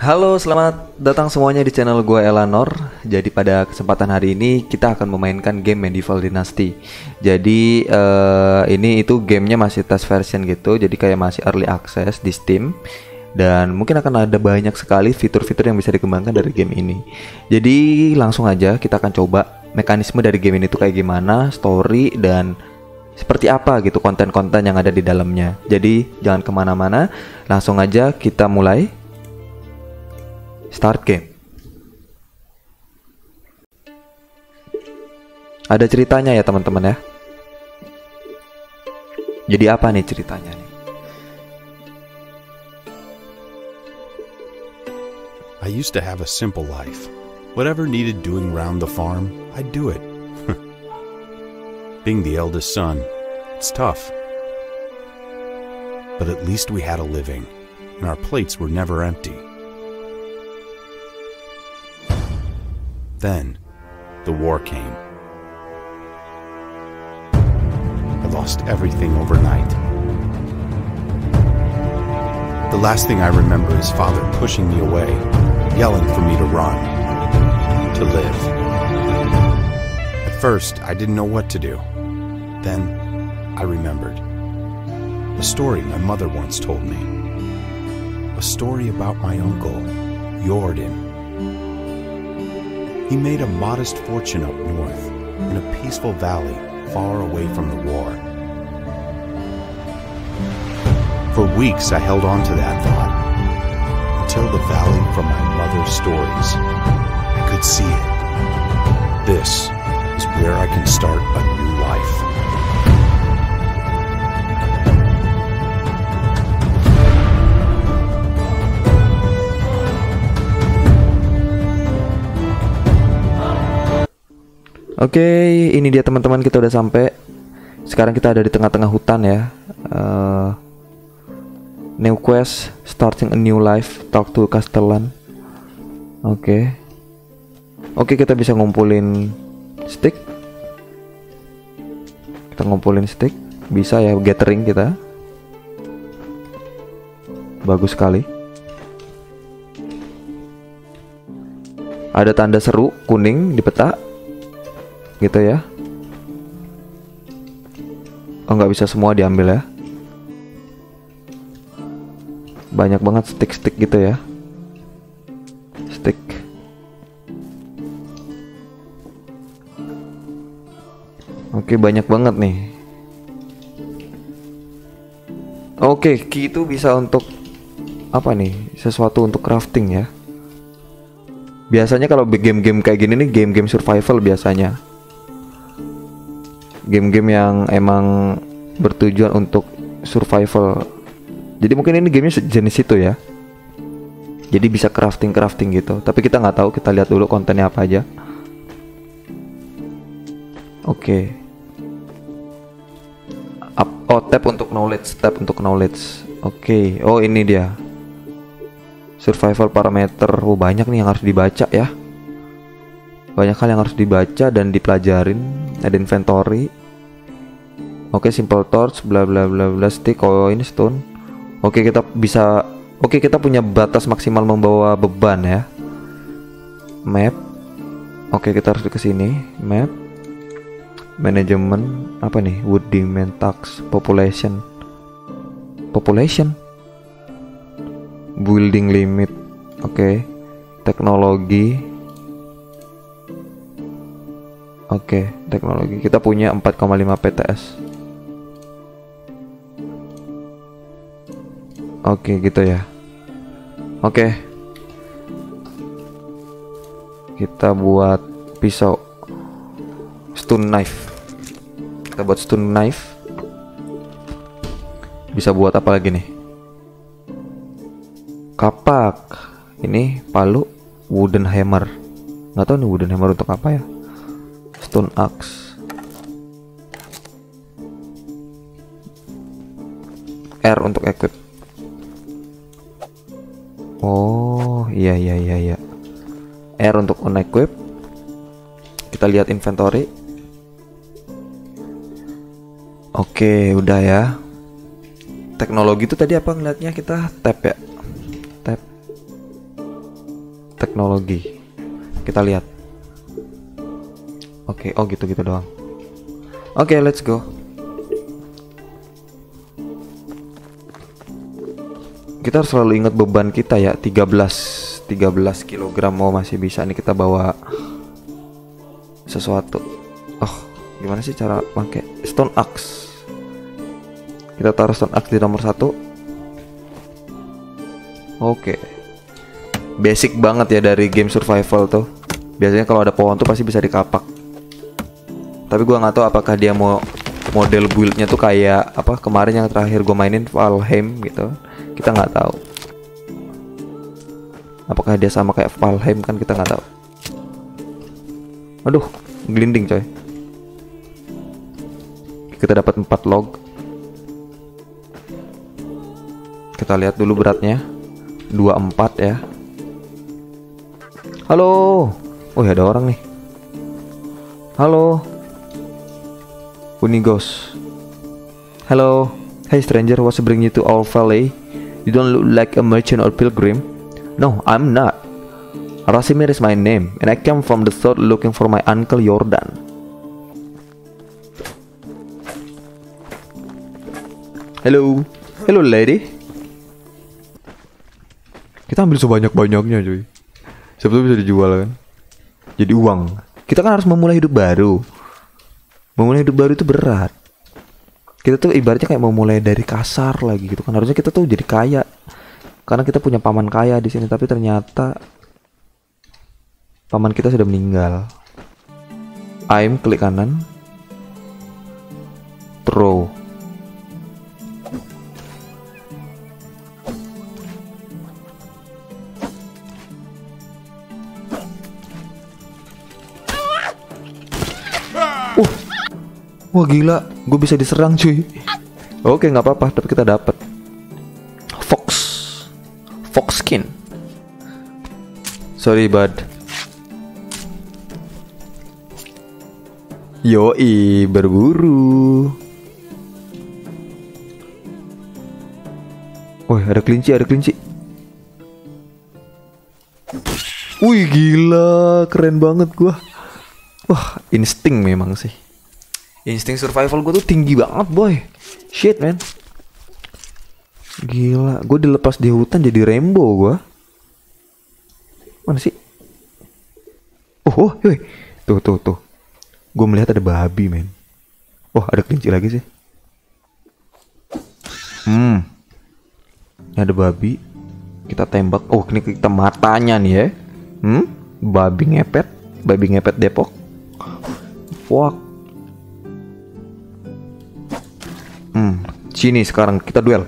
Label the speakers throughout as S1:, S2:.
S1: Halo, selamat datang semuanya di channel gue Elanor. Jadi pada kesempatan hari ini kita akan memainkan game Medieval Dynasty. Jadi ini itu gamenya masih test version gitu, jadi kayak masih early access di Steam. Dan mungkin akan ada banyak sekali fitur-fitur yang bisa dikembangkan dari game ini. Jadi langsung aja kita akan coba mekanisme dari game ini tuh kayak gimana, story dan seperti apa gitu konten-konten yang ada di dalamnya. Jadi jangan kemana-mana, langsung aja kita mulai. Start game. Ada ceritanya ya teman-teman ya. Jadi apa nih ceritanya nih?
S2: I used to have a simple life. Whatever needed doing round the farm, I'd do it. Being the eldest son, it's tough. But at least we had a living, and our plates were never empty. Then, the war came. I lost everything overnight. The last thing I remember is Father pushing me away, yelling for me to run, to live. At first, I didn't know what to do. Then, I remembered. A story my mother once told me. A story about my uncle, Jordan. He made a modest fortune up north, in a peaceful valley far away from the war. For weeks I held on to that thought, until the valley from my mother's stories. I could see it. This is where I can start a new life.
S1: Oke, ini dia teman-teman, kita udah sampai. Sekarang kita ada di tengah-tengah hutan ya. New quest, starting a new life, talk to Castellan. Oke, kita bisa ngumpulin stick. Kita ngumpulin stick, bisa ya, gathering kita. Bagus sekali. Ada tanda seru kuning di peta. Gitu ya. Oh, nggak bisa semua diambil ya. Banyak banget stick-stick gitu ya. Stick. Oke, banyak banget nih. Oke, key itu bisa untuk apa nih? Sesuatu untuk crafting ya. Biasanya kalau game-game kayak gini nih, game-game survival biasanya. Game-game yang emang bertujuan untuk survival. Jadi mungkin ini gamenya jenis itu ya. Jadi bisa crafting gitu. Tapi kita nggak tahu. Kita lihat dulu kontennya apa aja. Oke. Tab untuk knowledge. Tab untuk knowledge. Oke. Oh, ini dia. Survival parameter. Oh, banyak nih yang harus dibaca ya. Banyak hal yang harus dibaca dan dipelajarin. Ada inventory. Oke, simple torch, bla bla bla bla, stick. Oh, ini stone. Oke, kita bisa. Oke, kita punya batas maksimal membawa beban ya. Map. Oke, kita harus ke sini. Map. Manajemen. Apa nih? Wood demand tax. Population. Building limit. Oke. Teknologi. Oke, teknologi. Kita punya 4,5 PTS. Oke, gitu ya. Oke. Kita buat pisau. Stone knife. Kita buat stone knife. Bisa buat apa lagi nih? Kapak. Ini palu. Wooden hammer. Nggak tahu nih wooden hammer untuk apa ya. Stone axe. R untuk equip. Oh, iya. R untuk unequip. Kita lihat inventory. Oke, udah ya. Teknologi itu tadi apa ngeliatnya, kita tab ya. Tab. teknologi. Kita lihat. Oke, oh gitu-gitu doang. Oke, let's go. Kita harus selalu ingat beban kita ya, 13 kilogram. Oh, masih bisa nih kita bawa sesuatu. Oh, gimana sih cara pakai stone axe? Kita taruh stone axe di nomor 1. Oke. Basic banget ya dari game survival tuh. Biasanya kalau ada pohon tuh pasti bisa dikapak. Tapi gua nggak tahu apakah dia mau model buildnya tuh kayak apa kemarin yang terakhir gue mainin Valheim gitu. Kita nggak tahu. Apakah dia sama kayak Valheim, kan kita nggak tahu. Aduh, gelinding coy. Kita dapat 4 log. Kita lihat dulu beratnya. 24 ya. Halo. Oh ya, ada orang nih. Halo. Unigos. Hello. Hey stranger, what's bring you to our valley? You don't look like a merchant or pilgrim. No, I'm not. Rasimir is my name, and I came from the south looking for my uncle Jordan. Hello. Hello lady. Kita ambil sebanyak-banyaknya cuy. Siapa tahu bisa dijual kan. Jadi uang. Kita kan harus memulai hidup baru. Memulai hidup baru itu berat. Kita tuh ibaratnya kayak memulai dari kasar lagi gitu kan. Harusnya kita tuh jadi kaya karena kita punya paman kaya di sini, tapi ternyata paman kita sudah meninggal. Aim, klik kanan. Throw. Wah gila, gue bisa diserang cuy. Oke, nggak apa-apa, tapi kita dapat fox skin. Sorry bud. Yoi, berburu. Wah, ada kelinci. Wih gila, keren banget gua. Wah, insting memang sih. Insting survival gue tuh tinggi banget boy. Shit man. Gila, gue dilepas di hutan jadi rainbow gue. Mana sih? Oh, yoi. Tuh. Gue melihat ada babi men. Wah, ada kelinci lagi sih. Ini ada babi. Kita tembak. Oh, ini kita matanya nih ya. Babi ngepet Depok. Fuck. Sini sekarang kita duel.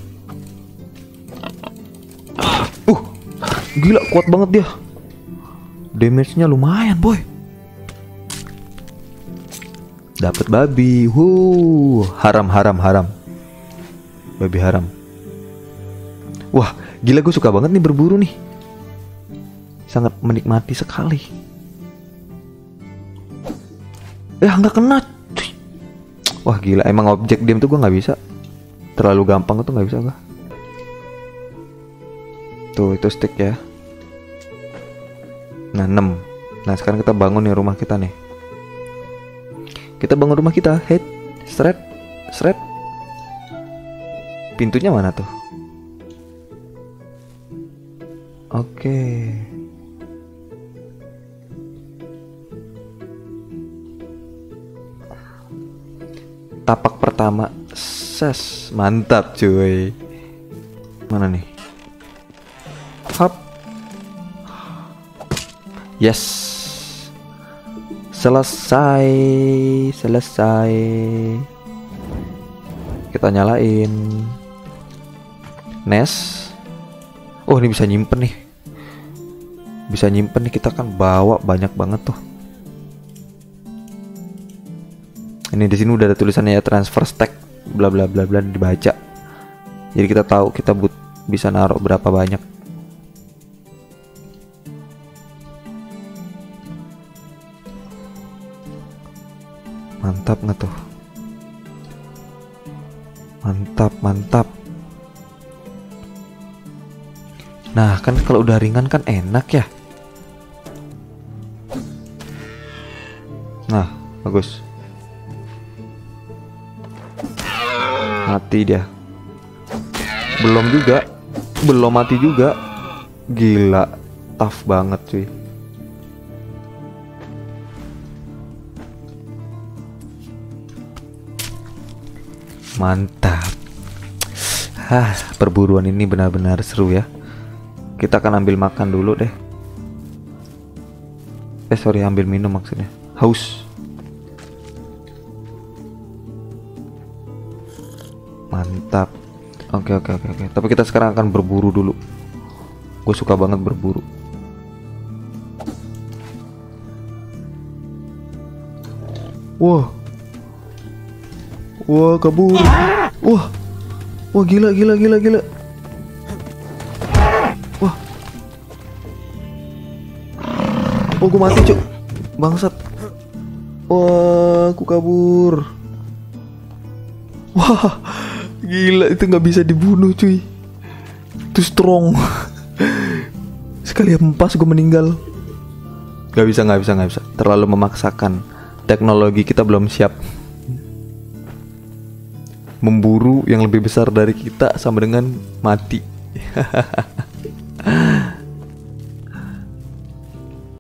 S1: Gila kuat banget dia. Damage-nya lumayan boy. Dapat babi. Haram. Babi haram. Wah, gila gue suka banget nih berburu nih. Sangat menikmati sekali. Nggak kena. Wah gila, emang objek game tuh gue nggak bisa. Terlalu gampang tuh nggak bisa gue. Tuh itu stick ya. Nah 6. Nah sekarang kita bangun nih rumah kita nih. Kita bangun rumah kita. Head, seret. Pintunya mana tuh? Oke. Tapak pertama. Ses, mantap cuy. Mana nih? Hop. Yes. Selesai. Kita nyalain. Nest. Oh, ini bisa nyimpen nih. Kita kan bawa banyak banget tuh. Ini di sini udah ada tulisannya ya, transfer stack bla bla bla bla, dibaca. Jadi kita tahu kita bisa naruh berapa banyak. Mantap nggak tuh? Mantap. Nah kan kalau udah ringan kan enak ya. Nah, bagus. Mati dia. Belum juga. Belum mati juga. Gila, tough banget cuy. Mantap. Perburuan ini benar-benar seru ya. Kita akan ambil makan dulu deh. Sorry, ambil minum maksudnya. Haus. Mantap. Oke. Tapi kita sekarang akan berburu dulu. Gue suka banget berburu. Wah, kabur. Wah, gila. Wah. Oh, gue mati cuk. Bangsat. Wah, aku kabur. Wah, gila, itu nggak bisa dibunuh cuy. Itu strong. Sekali hempas gue meninggal. Gak bisa. Terlalu memaksakan. Teknologi kita belum siap. Memburu yang lebih besar dari kita sama dengan mati.